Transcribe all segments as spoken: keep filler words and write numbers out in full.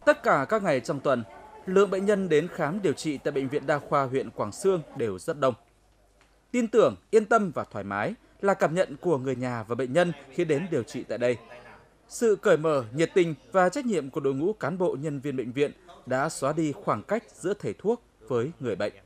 Tất cả các ngày trong tuần, lượng bệnh nhân đến khám điều trị tại Bệnh viện Đa khoa huyện Quảng Xương đều rất đông. Tin tưởng, yên tâm và thoải mái là cảm nhận của người nhà và bệnh nhân khi đến điều trị tại đây. Sự cởi mở, nhiệt tình và trách nhiệm của đội ngũ cán bộ nhân viên bệnh viện đã xóa đi khoảng cách giữa thầy thuốc với người bệnh.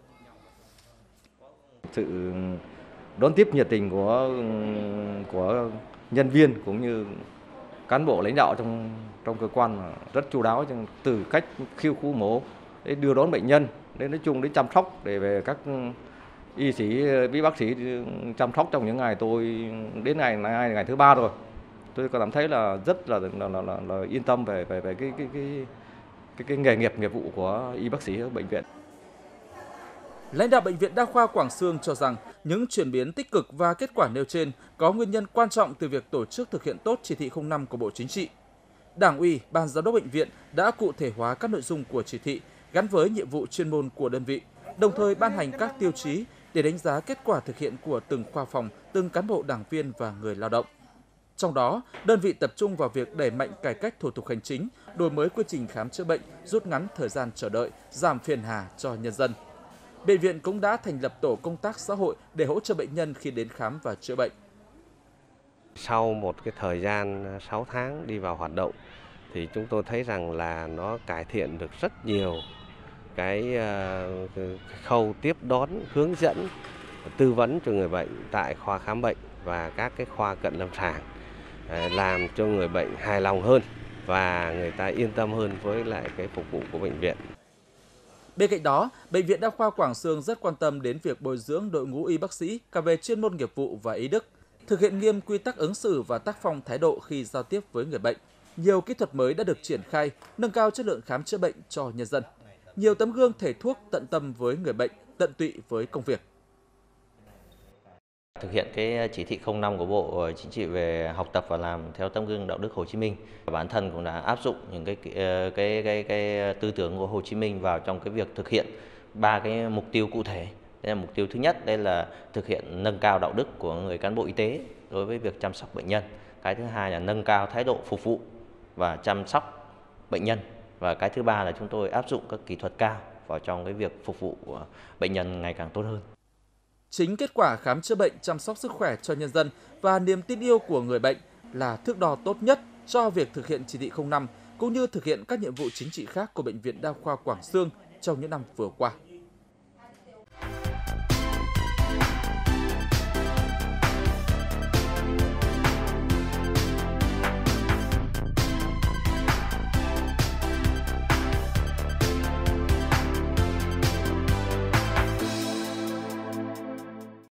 Sự đón tiếp nhiệt tình của của nhân viên cũng như cán bộ lãnh đạo trong trong cơ quan rất chu đáo, từ cách khiêu khu mổ đến đưa đón bệnh nhân, đến nói chung đến chăm sóc để về các y sĩ, với bác sĩ chăm sóc trong những ngày tôi đến ngày ngày ngày thứ ba rồi. Tôi có cảm thấy là rất là là, là, là, là yên tâm về về về cái cái cái cái, cái nghề nghiệp nghiệp vụ của y bác sĩ ở bệnh viện. Lãnh đạo Bệnh viện Đa khoa Quảng Xương cho rằng những chuyển biến tích cực và kết quả nêu trên có nguyên nhân quan trọng từ việc tổ chức thực hiện tốt chỉ thị không năm của Bộ Chính trị. Đảng ủy, Ban giám đốc bệnh viện đã cụ thể hóa các nội dung của chỉ thị gắn với nhiệm vụ chuyên môn của đơn vị, đồng thời ban hành các tiêu chí để đánh giá kết quả thực hiện của từng khoa phòng, từng cán bộ đảng viên và người lao động. Trong đó, đơn vị tập trung vào việc đẩy mạnh cải cách thủ tục hành chính, đổi mới quy trình khám chữa bệnh, rút ngắn thời gian chờ đợi, giảm phiền hà cho nhân dân. Bệnh viện cũng đã thành lập tổ công tác xã hội để hỗ trợ bệnh nhân khi đến khám và chữa bệnh. Sau một cái thời gian sáu tháng đi vào hoạt động thì chúng tôi thấy rằng là nó cải thiện được rất nhiều cái khâu tiếp đón, hướng dẫn, tư vấn cho người bệnh tại khoa khám bệnh và các cái khoa cận lâm sàng, làm cho người bệnh hài lòng hơn và người ta yên tâm hơn với lại cái phục vụ của bệnh viện. Bên cạnh đó, Bệnh viện Đa khoa Quảng Xương rất quan tâm đến việc bồi dưỡng đội ngũ y bác sĩ cả về chuyên môn nghiệp vụ và ý đức, thực hiện nghiêm quy tắc ứng xử và tác phong thái độ khi giao tiếp với người bệnh. Nhiều kỹ thuật mới đã được triển khai, nâng cao chất lượng khám chữa bệnh cho nhân dân. Nhiều tấm gương thầy thuốc tận tâm với người bệnh, tận tụy với công việc. Thực hiện cái chỉ thị không năm của Bộ Chính trị về học tập và làm theo tấm gương đạo đức Hồ Chí Minh, bản thân cũng đã áp dụng những cái cái cái cái tư tưởng của Hồ Chí Minh vào trong cái việc thực hiện ba cái mục tiêu cụ thể. Đây là mục tiêu thứ nhất, đây là thực hiện nâng cao đạo đức của người cán bộ y tế đối với việc chăm sóc bệnh nhân. Cái thứ hai là nâng cao thái độ phục vụ và chăm sóc bệnh nhân. Và cái thứ ba là chúng tôi áp dụng các kỹ thuật cao vào trong cái việc phục vụ của bệnh nhân ngày càng tốt hơn. Chính kết quả khám chữa bệnh, chăm sóc sức khỏe cho nhân dân và niềm tin yêu của người bệnh là thước đo tốt nhất cho việc thực hiện chỉ thị không năm cũng như thực hiện các nhiệm vụ chính trị khác của Bệnh viện Đa khoa Quảng Xương trong những năm vừa qua.